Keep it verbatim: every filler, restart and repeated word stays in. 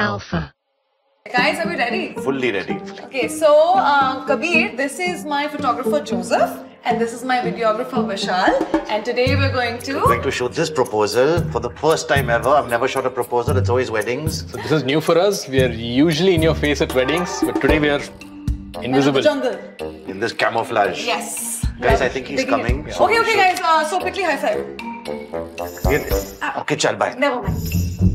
Alpha. Guys, are we ready? Fully ready. Okay, so uh, Kabir, this is my photographer Joseph, and this is my videographer Vishal, and today we're going to... We're going to shoot this proposal for the first time ever. I've never shot a proposal, it's always weddings. So this is new for us. We are usually in your face at weddings, but today we are invisible. In the jungle. In this camouflage. Yes. Guys, I think he's Taking coming. it. So okay, we okay should- guys, uh, so quickly high five. Okay, chal, bye. Never mind.